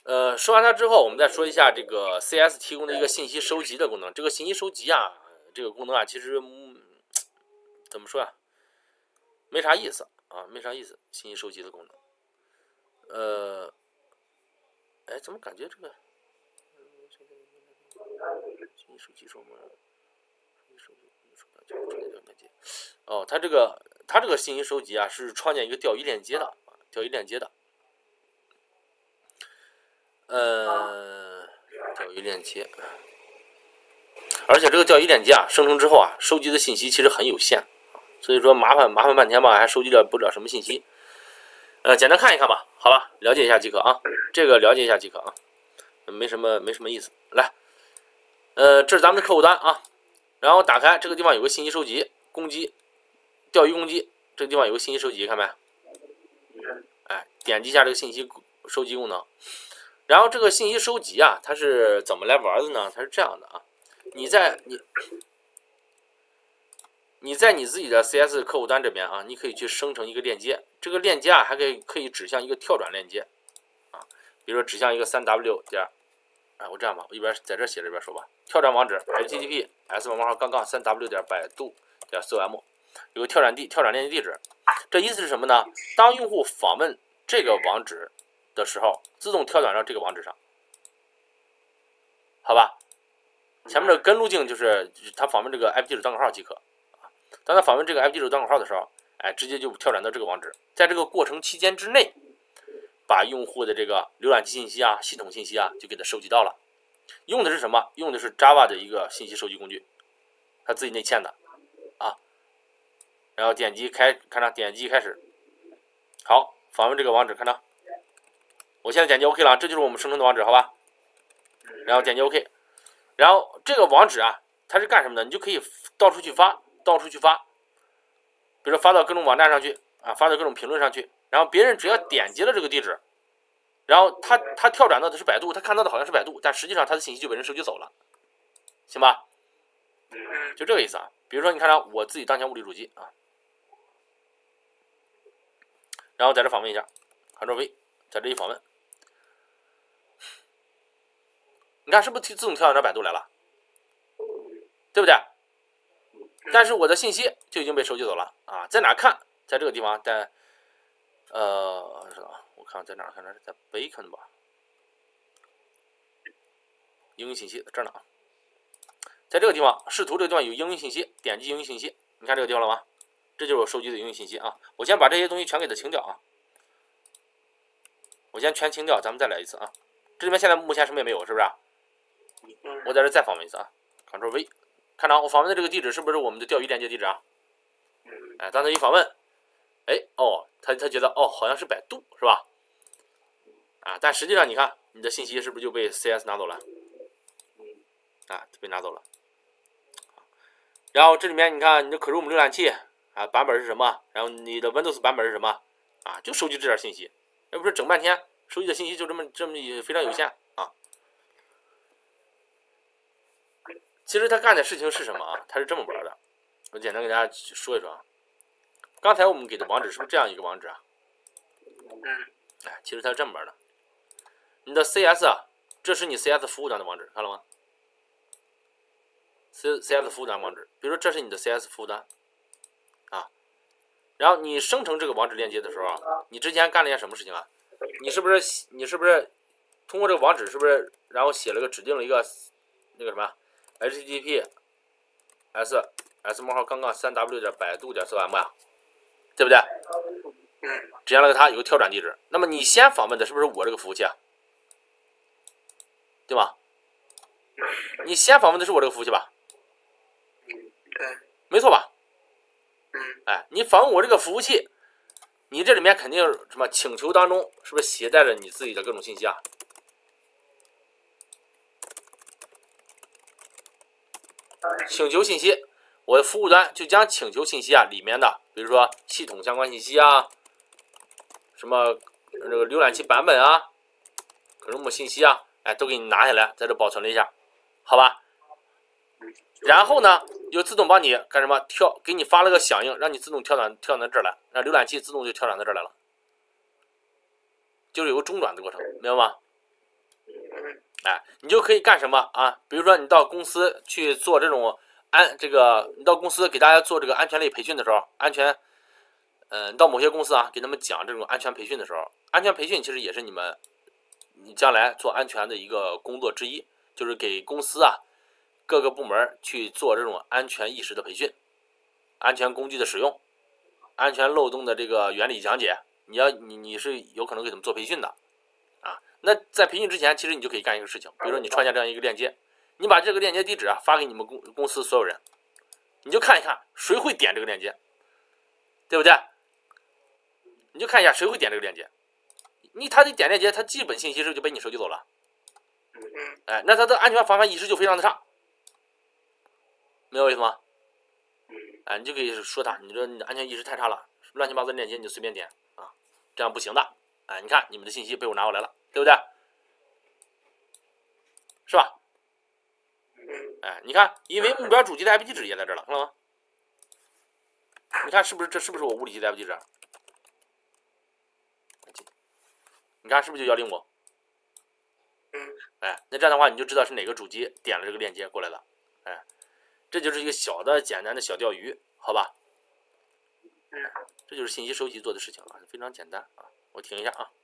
说完它之后，我们再说一下这个 CS 提供的一个信息收集的功能。这个信息收集啊，这个功能啊，其实怎么说啊，没啥意思啊，没啥意思。信息收集的功能，哎，怎么感觉这个信息收集什么？哦，它这个信息收集啊，是创建一个钓鱼链接的，钓鱼链接的。钓鱼链接，而且这个钓鱼链接啊，生成之后啊，收集的信息其实很有限，所以说麻烦半天吧，还收集不了什么信息。简单看一看吧，好吧，了解一下即可啊，这个了解一下即可啊，没什么意思。来，这是咱们的客户端啊，然后打开这个地方有个信息收集攻击，钓鱼攻击，这个地方有个信息收集，看没？哎，点击一下这个信息收集功能。然后这个信息收集啊，它是怎么来玩的呢？它是这样的啊，你在你自己的 CS 客户端这边啊，你可以去生成一个链接，这个链接啊还可以指向一个跳转链接啊，比如说指向一个3W 点，哎，我这样吧，我一边在这写着一边说吧，跳转网址 https://3w 点百度点 com， 有个跳转链接地址，这意思是什么呢？当用户访问这个网址的时候，自动跳转到这个网址上，好吧？前面的根路径就是他访问这个 IP 地址端口号即可啊。当他访问这个 IP 地址端口号的时候，哎，直接就跳转到这个网址。在这个过程期间之内，把用户的这个浏览器信息啊、系统信息啊就给他收集到了。用的是什么？用的是 Java 的一个信息收集工具，他自己内嵌的啊。然后点击看到点击开始，好，访问这个网址，看到。我现在点击 OK 了，这就是我们生成的网址，好吧？然后点击 OK， 然后这个网址啊，它是干什么的？你就可以到处去发，比如说发到各种网站上去啊，发到各种评论上去，然后别人只要点击了这个地址，然后他跳转到的是百度，他看到的好像是百度，但实际上他的信息就被人收集走了，行吧？就这个意思啊。比如说你看到我自己当前物理主机啊，然后在这访问一下 ，Ctrl V， 在这一访问。你看是不是自动跳转到百度来了，对不对？但是我的信息就已经被收集走了啊，在哪看？在这个地方，在我看在哪看？是在 Bacon 吧？应用信息这儿呢啊，在这个地方视图这个地方有应用信息，点击应用信息，你看这个地方了吗？这就是我收集的应用信息啊。我先把这些东西全给它清掉啊，我先全清掉，咱们再来一次啊。这里面现在目前什么也没有，是不是？我在这再访问一次啊 ，Ctrl V， 看到我访问的这个地址是不是我们的钓鱼链接地址啊？哎，当他一访问，哎哦，他觉得哦好像是百度是吧？啊，但实际上你看你的信息是不是就被 CS 拿走了？啊，被拿走了。然后这里面你看你的 Chrome 浏览器啊版本是什么？然后你的 Windows 版本是什么？啊，就收集这点信息，要不是整半天收集的信息就这么非常有限啊。其实他干的事情是什么啊？他是这么玩的，我简单给大家说一说啊。刚才我们给的网址是不是这样一个网址啊？哎，其实他是这么玩的。你的 CS 啊，这是你 CS 服务端的网址，看了吗？CS 服务端网址，比如说这是你的 CS 服务端啊，然后你生成这个网址链接的时候啊，你之前干了一件什么事情啊？你是不是通过这个网址是不是然后写了个指定了一个那个什么 http s://3w 点百度点 com 呀，对不对？指向了个它有个跳转地址，那么你先访问的是不是我这个服务器啊？对吧？你先访问的是我这个服务器吧？没错吧？哎，你访问我这个服务器，你这里面肯定什么请求当中是不是携带着你自己的各种信息啊？请求信息，我的服务端就将请求信息啊里面的，比如说系统相关信息啊，什么这个浏览器版本啊，Chrome信息啊，哎，都给你拿下来，在这保存了一下，好吧？然后呢，又自动帮你干什么？给你发了个响应，让你自动跳转这儿来，让浏览器自动就跳转到这儿来了，就是有个中转的过程，明白吗？ 哎，你就可以干什么啊？比如说你到公司去做这种你到公司给大家做这个安全类培训的时候，你到某些公司啊，给他们讲这种安全培训的时候，安全培训其实也是你将来做安全的一个工作之一，就是给公司啊各个部门去做这种安全意识的培训，安全工具的使用，安全漏洞的这个原理讲解，你是有可能给他们做培训的啊。那在培训之前，其实你就可以干一个事情，比如说你创建这样一个链接，你把这个链接地址啊发给你们公司所有人，你就看一看谁会点这个链接，对不对？你就看一下谁会点这个链接，他得点链接，他基本信息是不是就被你收集走了？哎，那他的安全防范意识就非常的差，没有意思吗？哎，你就可以说他，你说你的安全意识太差了，乱七八糟的链接你就随便点啊，这样不行的。哎，你看你们的信息被我拿过来了，对不对？是吧？哎，你看，因为目标主机的 IP 地址也在这儿了，看到吗？你看是不是这是不是我物理机的 IP 地址？你看是不是就105？哎，那这样的话你就知道是哪个主机点了这个链接过来了。哎，这就是一个小的简单的小钓鱼，好吧？这就是信息收集做的事情啊，非常简单啊。我停一下啊。